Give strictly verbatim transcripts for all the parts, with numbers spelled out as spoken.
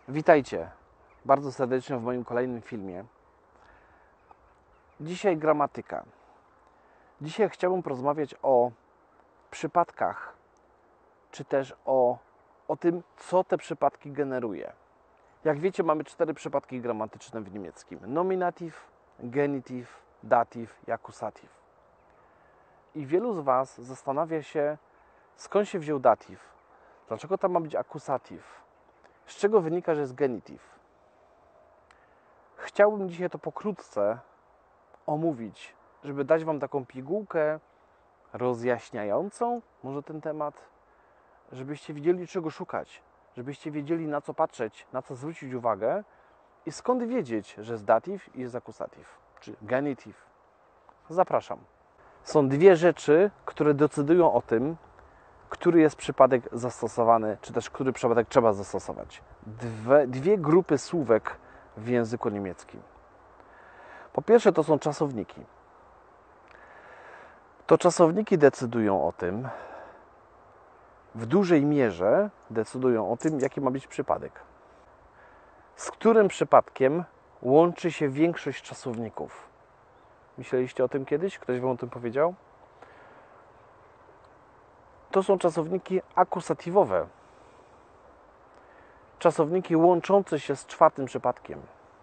Witajcie bardzo serdecznie w moim kolejnym filmie. Dzisiaj gramatyka. Dzisiaj chciałbym porozmawiać o przypadkach, czy też o, o tym, co te przypadki generuje. Jak wiecie, mamy cztery przypadki gramatyczne w niemieckim. Nominatyw, genityw, datyw i akusatyw. I wielu z Was zastanawia się, skąd się wziął datyw, dlaczego tam ma być akusatyw, z czego wynika, że jest genityw. Chciałbym dzisiaj to pokrótce omówić, żeby dać Wam taką pigułkę rozjaśniającą może ten temat, żebyście wiedzieli, czego szukać, żebyście wiedzieli, na co patrzeć, na co zwrócić uwagę i skąd wiedzieć, że jest datyw i jest akusatyw, czy genityw. Zapraszam. Są dwie rzeczy, które decydują o tym, który jest przypadek zastosowany, czy też który przypadek trzeba zastosować. Dwie, dwie grupy słówek w języku niemieckim. Po pierwsze, to są czasowniki. To czasowniki decydują o tym, w dużej mierze decydują o tym, jaki ma być przypadek. Z którym przypadkiem łączy się większość czasowników? Myśleliście o tym kiedyś? Ktoś Wam o tym powiedział? To są czasowniki akusatywowe. Czasowniki łączące się z czwartym przypadkiem.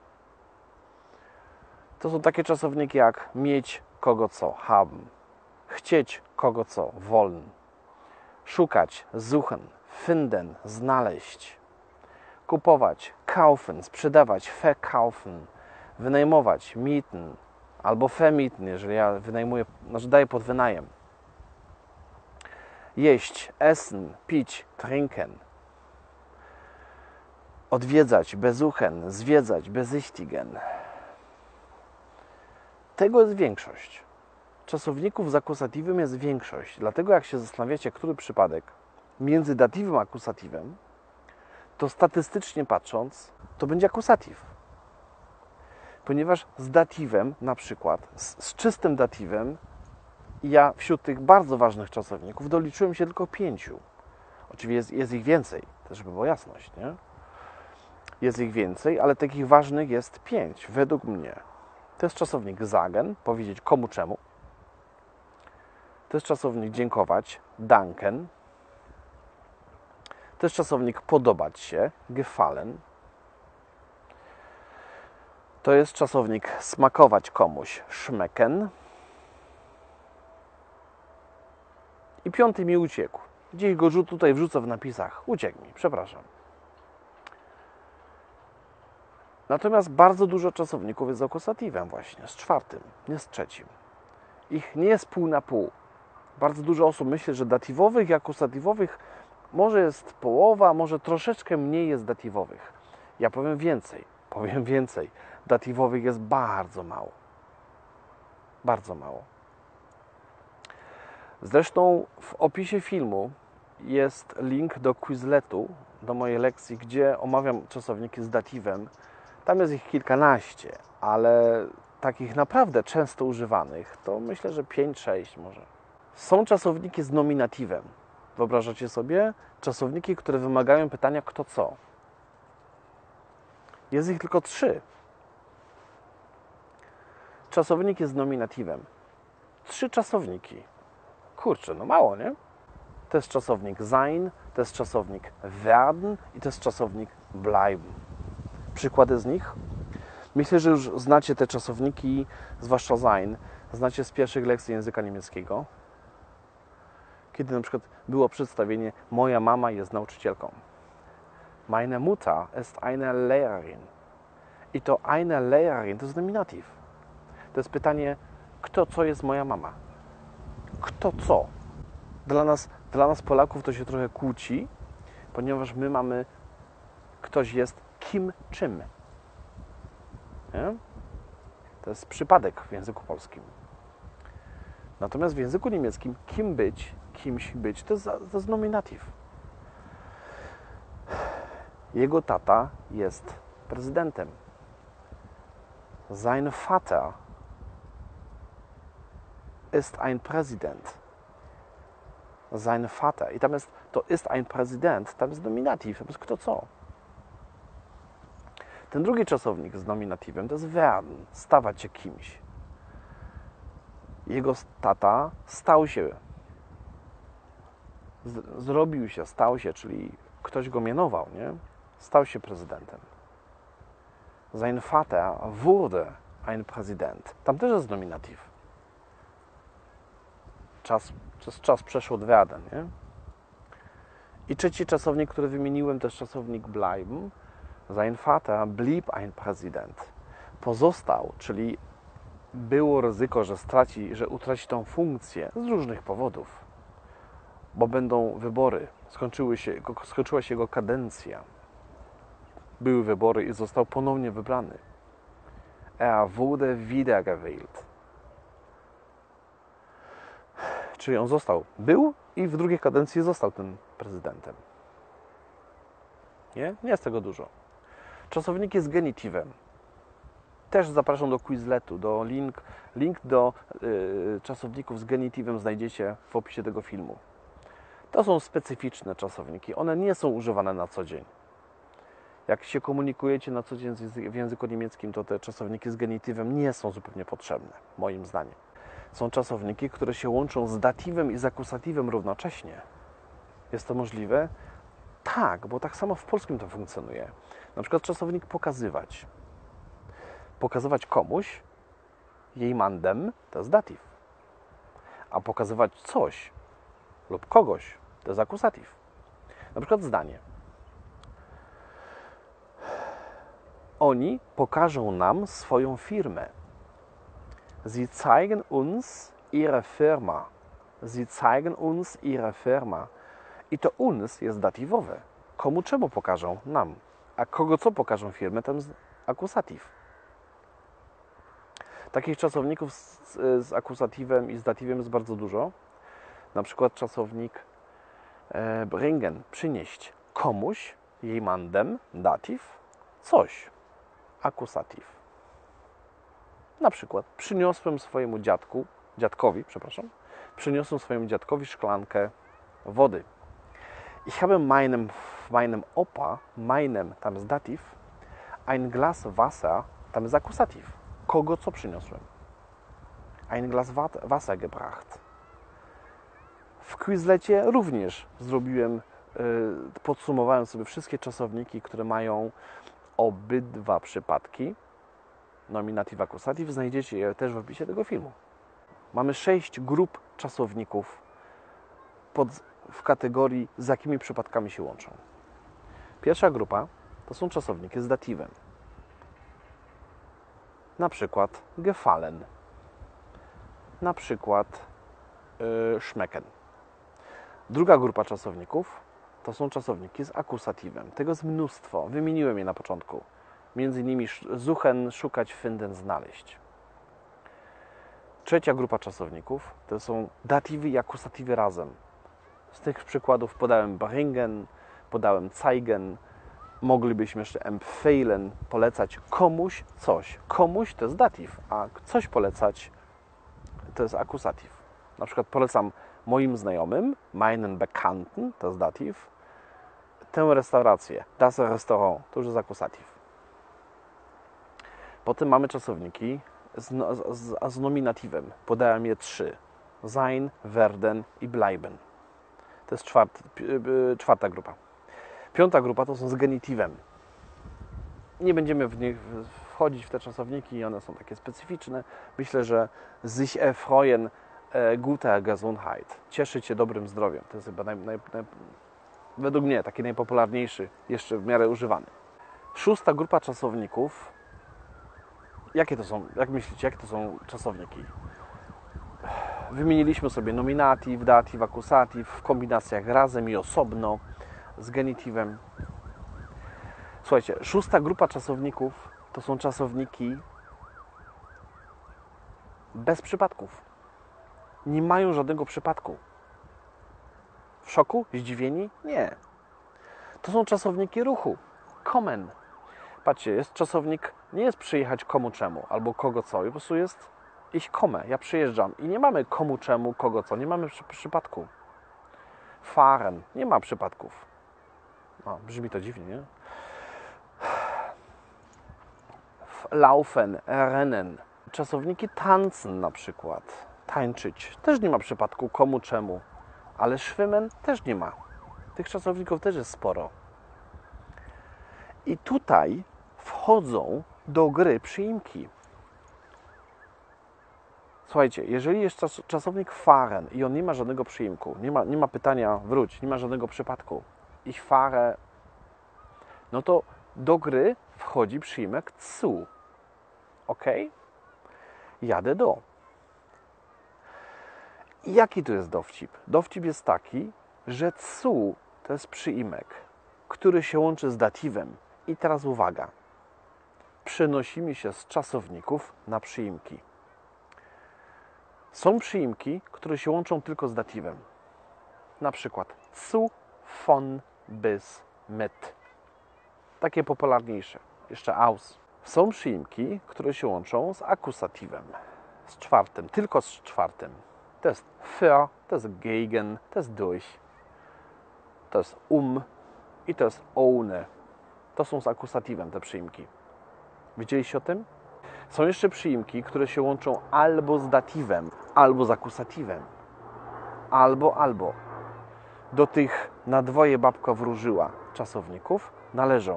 To są takie czasowniki jak mieć kogo co, haben, chcieć kogo co, wollen, szukać, suchen, finden, znaleźć, kupować, kaufen, sprzedawać, verkaufen, wynajmować, mieten albo vermieten, jeżeli ja wynajmuję, znaczy daję pod wynajem. Jeść, essen, pić, trinken. Odwiedzać, besuchen, zwiedzać, besichtigen. Tego jest większość. Czasowników z akusatywem jest większość. Dlatego jak się zastanawiacie, który przypadek między datywem a akusatywem, to statystycznie patrząc, to będzie akusatyw. Ponieważ z datywem, na przykład, z, z czystym datywem, ja wśród tych bardzo ważnych czasowników doliczyłem się tylko pięciu. Oczywiście jest, jest ich więcej, też żeby była jasność, nie? Jest ich więcej, ale takich ważnych jest pięć, według mnie. To jest czasownik sagen, powiedzieć komu czemu. To jest czasownik dziękować, danken. To jest czasownik podobać się, gefallen. To jest czasownik smakować komuś, schmecken. I piąty mi uciekł. Gdzieś go tutaj wrzucę w napisach. Uciekł mi, przepraszam. Natomiast bardzo dużo czasowników jest z akusatywem właśnie, z czwartym, nie z trzecim. Ich nie jest pół na pół. Bardzo dużo osób myśli, że datywowych i akusatywowych może jest połowa, może troszeczkę mniej jest datywowych. Ja powiem więcej, powiem więcej. Datywowych jest bardzo mało. Bardzo mało. Zresztą w opisie filmu jest link do Quizletu, do mojej lekcji, gdzie omawiam czasowniki z datywem. Tam jest ich kilkanaście, ale takich naprawdę często używanych to myślę, że pięć sześć może. Są czasowniki z nominatywem. Wyobrażacie sobie? Czasowniki, które wymagają pytania kto co. Jest ich tylko trzy. Czasownik jest z nominatywem. Trzy czasowniki. Kurczę, no mało, nie? To jest czasownik sein, to jest czasownik werden i to jest czasownik bleiben. Przykłady z nich? Myślę, że już znacie te czasowniki, zwłaszcza sein, znacie z pierwszych lekcji języka niemieckiego, kiedy na przykład było przedstawienie moja mama jest nauczycielką. Meine Mutter ist eine Lehrerin. I to eine Lehrerin to jest nominatyw. To jest pytanie, kto co jest moja mama? Kto co? Dla nas, dla nas Polaków to się trochę kłóci, ponieważ my mamy, ktoś jest kim, czym. Nie? To jest przypadek w języku polskim. Natomiast w języku niemieckim kim być, kimś być, to jest, to jest nominatyw. Jego tata jest prezydentem. Sein Vater ist ein Präsident. Sein Vater. I tam jest, to ist ein Präsident, tam jest nominatyw, tam jest kto co. Ten drugi czasownik z nominatywem to jest werden, stawać się kimś. Jego tata stał się, z, zrobił się, stał się, czyli ktoś go mianował, nie? Stał się prezydentem. Sein Vater wurde ein Präsident. Tam też jest nominatyw. Czas, czas, czas przeszło od werden, nie? I trzeci czasownik, który wymieniłem, to jest czasownik bleiben. Sein Vater blieb ein Präsident. Pozostał, czyli było ryzyko, że straci, że utraci tą funkcję z różnych powodów, bo będą wybory, skończyły się, skończyła się jego kadencja, były wybory i został ponownie wybrany. Er wurde wiedergewählt. Czyli on został, był i w drugiej kadencji został tym prezydentem. Nie? Nie jest tego dużo. Czasowniki z genitywem. Też zapraszam do Quizletu, do link, link do y, czasowników z genitywem znajdziecie w opisie tego filmu. To są specyficzne czasowniki. One nie są używane na co dzień. Jak się komunikujecie na co dzień w języku niemieckim, to te czasowniki z genitywem nie są zupełnie potrzebne, moim zdaniem. Są czasowniki, które się łączą z datywem i z akusatywem równocześnie. Jest to możliwe? Tak, bo tak samo w polskim to funkcjonuje. Na przykład czasownik pokazywać. Pokazywać komuś, jemandem, to jest datyw. A pokazywać coś lub kogoś, to jest akusatyw. Na przykład zdanie. Oni pokażą nam swoją firmę. Sie zeigen uns ihre Firma. Sie zeigen uns ihre Firma. I to uns jest datywowe. Komu czemu pokażą? Nam. A kogo co pokażą firmę? Tam jest akusatyw. Takich czasowników z, z akusatywem i z datywem jest bardzo dużo. Na przykład czasownik e, bringen, przynieść komuś, jemandem, datyw, coś, akusatyw. Na przykład przyniosłem swojemu dziadku, dziadkowi, przepraszam, przyniosłem swojemu dziadkowi szklankę wody. Ich habe meinem, meinem Opa, meinem, tam jest datyw, ein Glas Wasser, tam jest akusatyw. Kogo co przyniosłem? Ein Glas Wasser gebracht. W Quizlecie również zrobiłem, podsumowałem sobie wszystkie czasowniki, które mają obydwa przypadki. Nominatyw, akusatyw. Znajdziecie je też w opisie tego filmu. Mamy sześć grup czasowników pod, w kategorii, z jakimi przypadkami się łączą. Pierwsza grupa to są czasowniki z datywem. Na przykład gefallen. Na przykład yy, schmecken. Druga grupa czasowników to są czasowniki z akusatywem. Tego jest mnóstwo. Wymieniłem je na początku. Między innymi suchen, szukać, finden, znaleźć. Trzecia grupa czasowników to są datywy i akusatywy razem. Z tych przykładów podałem bringen, podałem zeigen. Moglibyśmy jeszcze empfehlen, polecać komuś coś. Komuś to jest datyw, a coś polecać to jest akusatyw. Na przykład polecam moim znajomym, meinen Bekannten, to jest datyw, tę restaurację, das Restaurant, to już jest akusatyw. Potem mamy czasowniki z, z, z nominatywem. Podałem je trzy. Sein, werden i bleiben. To jest czwart, czwarta grupa. Piąta grupa to są z genitywem. Nie będziemy w nich wchodzić w te czasowniki, one są takie specyficzne. Myślę, że sich erfreuen guter Gesundheit. Cieszyć się dobrym zdrowiem. To jest chyba naj, naj, naj, według mnie taki najpopularniejszy, jeszcze w miarę używany. Szósta grupa czasowników. Jakie to są, jak myślicie, jakie to są czasowniki? Wymieniliśmy sobie nominatyw, datyw, akusatyw w kombinacjach razem i osobno z genitywem. Słuchajcie, szósta grupa czasowników to są czasowniki bez przypadków. Nie mają żadnego przypadku. W szoku? Zdziwieni? Nie. To są czasowniki ruchu. Kommen. Patrzcie, jest czasownik, nie jest przyjechać komu czemu, albo kogo co. Po prostu jest ich komme, ja przyjeżdżam. I nie mamy komu czemu, kogo co. Nie mamy przy, przypadku. Fahren. Nie ma przypadków. O, brzmi to dziwnie, nie? lauf, laufen, rennen. Czasowniki tanzen na przykład. Tańczyć. Też nie ma przypadku komu, czemu. Ale schwimmen też nie ma. Tych czasowników też jest sporo. I tutaj wchodzą do gry przyimki. Słuchajcie, jeżeli jest czas, czasownik fahren i on nie ma żadnego przyimku, nie ma, nie ma pytania wróć, nie ma żadnego przypadku, ich fahre, no to do gry wchodzi przyimek zu. Ok? Jadę do. I jaki tu jest dowcip? Dowcip jest taki, że zu to jest przyimek, który się łączy z datywem. I teraz uwaga. Przenosimy się z czasowników na przyimki. Są przyimki, które się łączą tylko z datywem. Na przykład zu, von, bis, mit. Takie popularniejsze. Jeszcze aus. Są przyimki, które się łączą z akusatywem. Z czwartym, tylko z czwartym. To jest für, to jest gegen, to jest durch, to jest um i to jest ohne. To są z akusatywem te przyimki. Widzieliście o tym? Są jeszcze przyimki, które się łączą albo z datywem, albo z akusatywem. Albo, albo. Do tych na dwoje babka wróżyła czasowników należą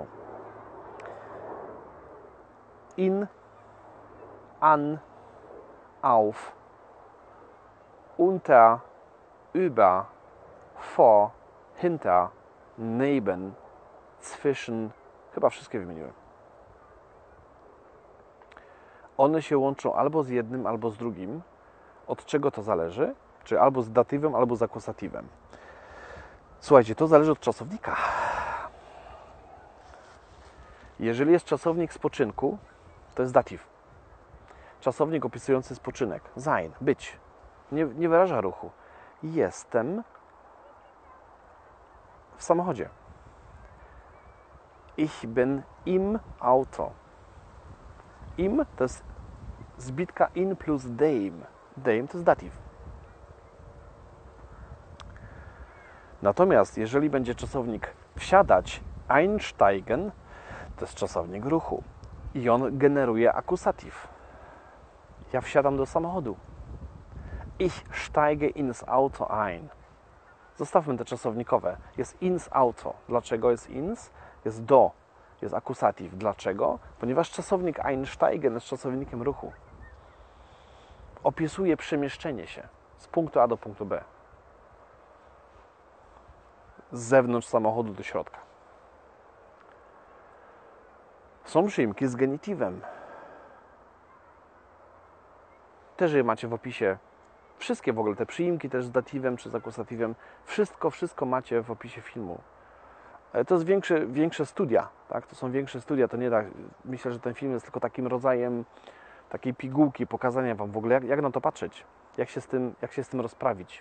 in, an, auf, unter, über, vor, hinter, neben, zwischen. Chyba wszystkie wymieniłem. One się łączą albo z jednym, albo z drugim. Od czego to zależy? Czy albo z datywem, albo z akusatywem. Słuchajcie, to zależy od czasownika. Jeżeli jest czasownik spoczynku, to jest datyw. Czasownik opisujący spoczynek. Sein, być. Nie, nie wyraża ruchu. Jestem w samochodzie. Ich bin im Auto. Im to jest zbitka in plus dem. Dem to jest datyw. Natomiast jeżeli będzie czasownik wsiadać, einsteigen, to jest czasownik ruchu. I on generuje akusatyw. Ja wsiadam do samochodu. Ich steige ins Auto ein. Zostawmy te czasownikowe. Jest ins Auto. Dlaczego jest ins? Jest do. Jest akusatyw. Dlaczego? Ponieważ czasownik einsteigen jest czasownikiem ruchu. Opisuje przemieszczenie się z punktu A do punktu B. Z zewnątrz samochodu do środka. Są przyimki z genitywem. Też je macie w opisie. Wszystkie w ogóle te przyimki też z datywem czy z akusatywem. Wszystko, wszystko macie w opisie filmu. To jest większe, większe studia. Tak? To są większe studia. To nie tak. Myślę, że ten film jest tylko takim rodzajem takiej pigułki, pokazania Wam w ogóle, jak, jak na to patrzeć. Jak się z tym, jak się z tym rozprawić.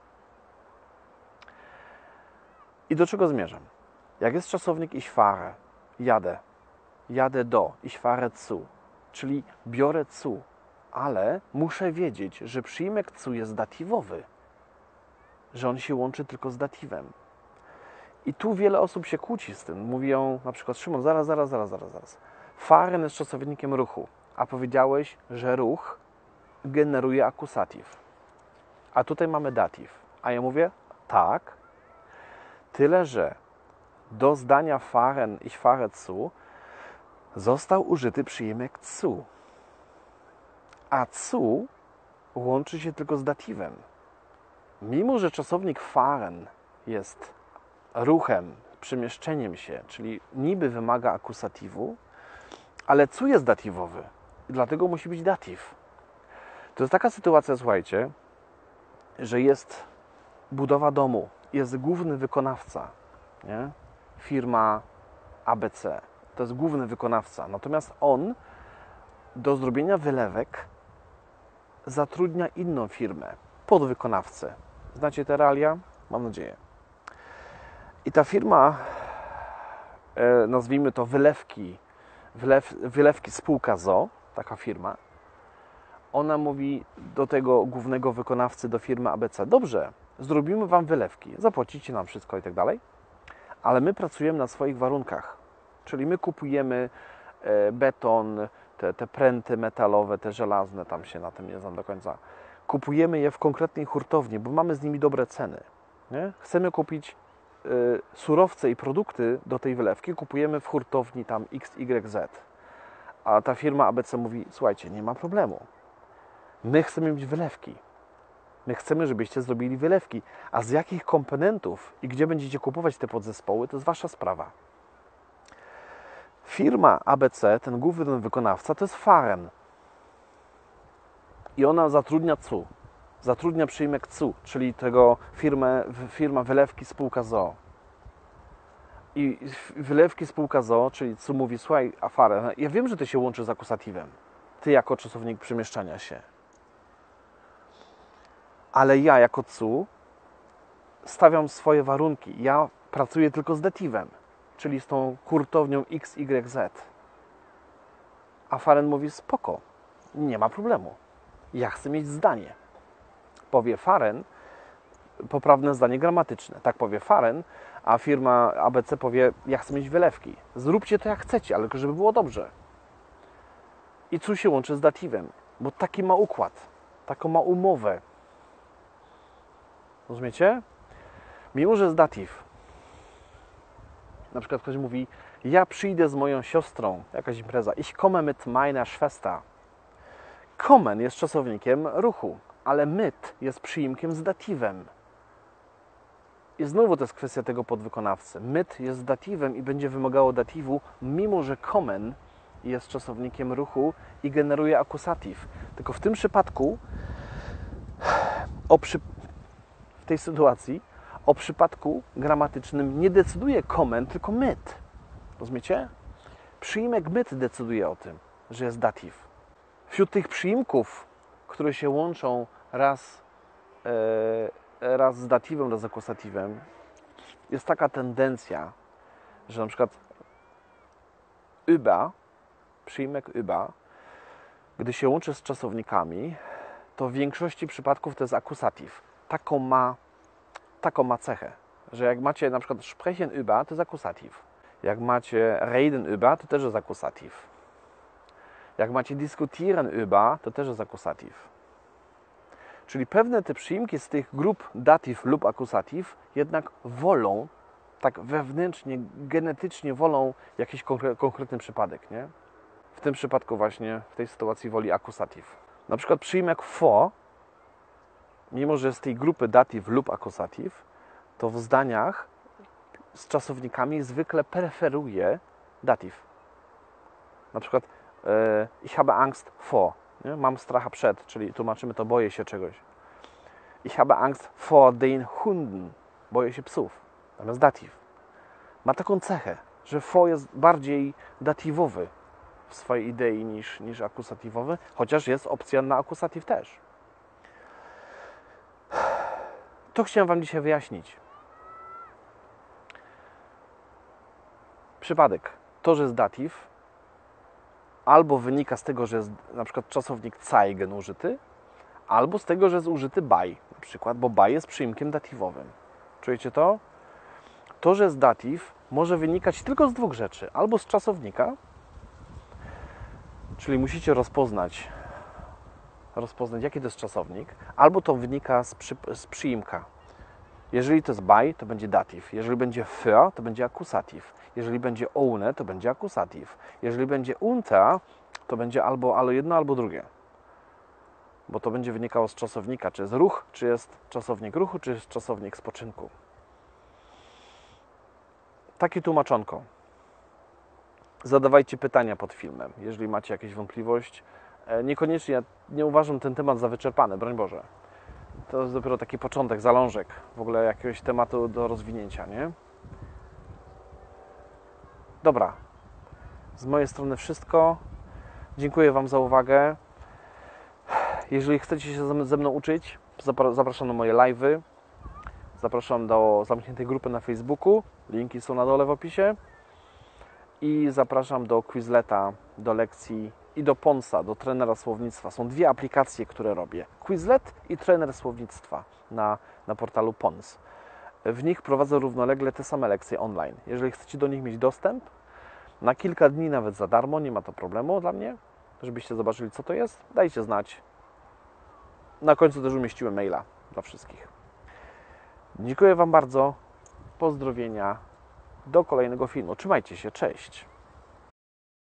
I do czego zmierzam? Jak jest czasownik ich fahre, jadę, jadę do, ich fahre zu, czyli biorę zu, ale muszę wiedzieć, że przyimek zu jest datywowy, że on się łączy tylko z datywem. I tu wiele osób się kłóci z tym. Mówią na przykład, Szymon, zaraz, zaraz, zaraz, zaraz, zaraz. Fahren jest czasownikiem ruchu, a powiedziałeś, że ruch generuje akusatyw. A tutaj mamy datyw. A ja mówię, tak, tyle, że do zdania fahren, ich fahre zu został użyty przyimek zu. A zu łączy się tylko z datywem. Mimo że czasownik fahren jest ruchem, przemieszczeniem się, czyli niby wymaga akusatywu, ale zu jest datywowy. I dlatego musi być datyw. To jest taka sytuacja, słuchajcie, że jest budowa domu, jest główny wykonawca, nie? Firma A B C. To jest główny wykonawca. Natomiast on do zrobienia wylewek zatrudnia inną firmę, podwykonawcę. Znacie te realia? Mam nadzieję. I ta firma, e, nazwijmy to wylewki, wylew, wylewki spółka z o o, taka firma, ona mówi do tego głównego wykonawcy, do firmy A B C, dobrze, zrobimy Wam wylewki, zapłacicie nam wszystko i tak dalej, ale my pracujemy na swoich warunkach, czyli my kupujemy beton, te, te pręty metalowe, te żelazne, tam się na tym nie znam do końca. Kupujemy je w konkretnej hurtowni, bo mamy z nimi dobre ceny. Nie? Chcemy kupić y, surowce i produkty do tej wylewki, kupujemy w hurtowni tam X Y Z. A ta firma A B C mówi, słuchajcie, nie ma problemu. My chcemy mieć wylewki. My chcemy, żebyście zrobili wylewki. A z jakich komponentów i gdzie będziecie kupować te podzespoły, to jest wasza sprawa. Firma A B C, ten główny wykonawca, to jest Faren. I ona zatrudnia C U. Zatrudnia przyjmek C U, czyli tego firmę, firma wylewki spółka z o o. I wylewki spółka z o o, czyli C U mówi, słuchaj, a Faren, ja wiem, że ty się łączysz z akusatywem. Ty jako czasownik przemieszczania się. Ale ja jako C U stawiam swoje warunki. Ja pracuję tylko z dativem, czyli z tą hurtownią X Y Z. A Faren mówi, spoko, nie ma problemu. Ja chcę mieć zdanie. Powie Faren, poprawne zdanie gramatyczne. Tak powie Faren, a firma A B C powie, ja chcę mieć wylewki. Zróbcie to jak chcecie, ale tylko żeby było dobrze. I C U się łączy z dativem, bo taki ma układ, taką ma umowę. Rozumiecie? Mimo, że jest dativ. Na przykład ktoś mówi, ja przyjdę z moją siostrą, jakaś impreza, ich komme mit meiner Schwester. Kommen jest czasownikiem ruchu, ale mit jest przyimkiem z dativem. I znowu to jest kwestia tego podwykonawcy. Mit jest dativem i będzie wymagało dativu, mimo że kommen jest czasownikiem ruchu i generuje akusatyw. Tylko w tym przypadku, o przy... w tej sytuacji, o przypadku gramatycznym nie decyduje kommen, tylko mit. Rozumiecie? Przyimek mit decyduje o tym, że jest dativ. Wśród tych przyimków, które się łączą raz, e, raz z datiwem, raz z akusatywem, jest taka tendencja, że na przykład über, przyimek über, gdy się łączy z czasownikami, to w większości przypadków to jest akusatyw. Taką ma, taką ma cechę, że jak macie na przykład sprechen über, to jest akusatyw. Jak macie reden über, to też jest akusatyw. Jak macie diskutieren über, to też jest akusatyw. Czyli pewne te przyimki z tych grup datyw lub akusatyw jednak wolą, tak wewnętrznie, genetycznie wolą jakiś konkretny przypadek, nie? W tym przypadku właśnie, w tej sytuacji woli akusatyw. Na przykład przyimek for, mimo że z tej grupy datyw lub akusatyw, to w zdaniach z czasownikami zwykle preferuje datyw. Na przykład e, ich habe Angst vor, nie? Mam stracha przed, czyli tłumaczymy to, boję się czegoś. Ich habe Angst vor den Hunden, boję się psów. Natomiast datyw ma taką cechę, że for jest bardziej datywowy w swojej idei niż, niż akusatywowy, chociaż jest opcja na akusatyw też. To chciałem Wam dzisiaj wyjaśnić. Przypadek. To, że jest datyw, albo wynika z tego, że jest na przykład czasownik zeigen użyty, albo z tego, że jest użyty bei, na przykład, bo bei jest przyimkiem datywowym. Czujecie to? To, że jest datyw, może wynikać tylko z dwóch rzeczy. Albo z czasownika, czyli musicie rozpoznać, rozpoznać, jaki to jest czasownik, albo to wynika z, przy, z przyimka. Jeżeli to jest bei, to będzie datyw. Jeżeli będzie für, to będzie akusatyw. Jeżeli będzie ohne, to będzie akusatyw. Jeżeli będzie unter, to będzie albo, albo jedno, albo drugie. Bo to będzie wynikało z czasownika, czy jest ruch, czy jest czasownik ruchu, czy jest czasownik spoczynku. Takie tłumaczonko. Zadawajcie pytania pod filmem, jeżeli macie jakieś wątpliwość. Niekoniecznie, ja nie uważam ten temat za wyczerpany, broń Boże. To jest dopiero taki początek, zalążek w ogóle jakiegoś tematu do rozwinięcia, nie? Dobra. Z mojej strony wszystko. Dziękuję Wam za uwagę. Jeżeli chcecie się ze mną uczyć, zapraszam na moje live'y. Zapraszam do zamkniętej grupy na Facebooku. Linki są na dole w opisie. I zapraszam do Quizleta, do lekcji i do Ponsa, do trenera słownictwa. Są dwie aplikacje, które robię. Quizlet i trener słownictwa na, na portalu Pons. W nich prowadzę równolegle te same lekcje online. Jeżeli chcecie do nich mieć dostęp, na kilka dni nawet za darmo, nie ma to problemu dla mnie, żebyście zobaczyli, co to jest. Dajcie znać. Na końcu też umieściłem maila dla wszystkich. Dziękuję Wam bardzo. Pozdrowienia. Do kolejnego filmu. Trzymajcie się. Cześć.